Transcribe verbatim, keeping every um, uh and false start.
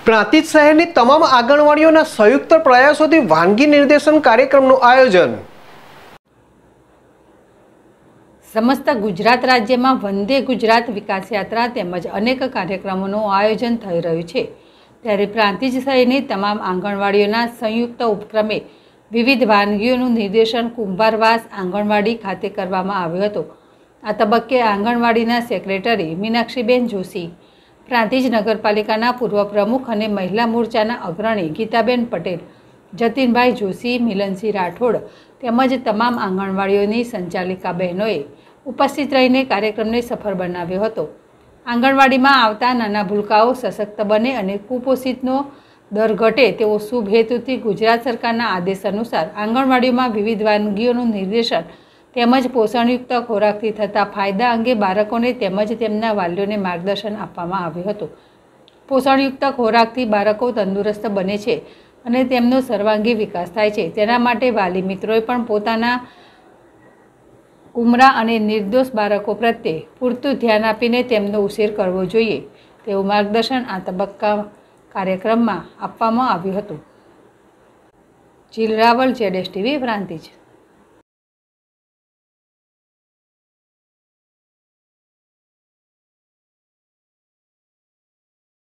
પ્રાંતિજ શહેરની તમામ આંગણવાડીઓના સંયુક્ત પ્રયાસોથી વાનગી નિર્દેશન કાર્યક્રમનું આયોજન। સમસ્ત ગુજરાત રાજ્યમાં વંદે ગુજરાત વિકાસ યાત્રા તેમજ અનેક કાર્યક્રમોનું આયોજન થઈ રહ્યું છે, ત્યારે પ્રાંતિજ શહેરની તમામ આંગણવાડીઓના સંયુક્ત ઉપક્રમે વિવિધ વાનગીઓનું નિર્દેશન કુંભારવાસ આંગણવાડી ખાતે કરવામાં આવ્યું હતું। આ તબક્કે આંગણવાડીના સેક્રેટરી મીનાક્ષીબેન જોશી, પ્રાંતિજ નગરપાલિકાના પૂર્વ પ્રમુખ અને મહિલા મોરચાના અગ્રણી ગીતાબેન પટેલ, જતીનભાઈ જોશી, મિલનસિંહ રાઠોડ તેમજ તમામ આંગણવાડીઓની સંચાલિકા બહેનોએ ઉપસ્થિત રહીને કાર્યક્રમને સફળ બનાવ્યો હતો। આંગણવાડીમાં આવતા નાના ભૂલકાઓ સશક્ત બને અને કુપોષિતનો દર ઘટે તેવો શુભ હેતુથી ગુજરાત સરકારના આદેશ અનુસાર આંગણવાડીઓમાં વિવિધ વાનગીઓનું નિર્દેશન તેમજ પોષણયુક્ત ખોરાકથી થતા ફાયદા અંગે બાળકોને તેમજ તેમના વાલીઓને માર્ગદર્શન આપવામાં આવ્યું હતું। પોષણયુક્ત ખોરાકથી બાળકો તંદુરસ્ત બને છે અને તેમનો સર્વાંગી વિકાસ થાય છે, તેના માટે વાલી મિત્રોએ પણ પોતાના કુમરા અને નિર્દોષ બાળકો પ્રત્યે પૂરતું ધ્યાન આપીને તેમનો ઉછેર કરવો જોઈએ તેવું માર્ગદર્શન આ તબક્કા કાર્યક્રમમાં આપવામાં આવ્યું હતું। જીલ રાવલ, જેડેશ ટીવી, પ્રાંતિજ।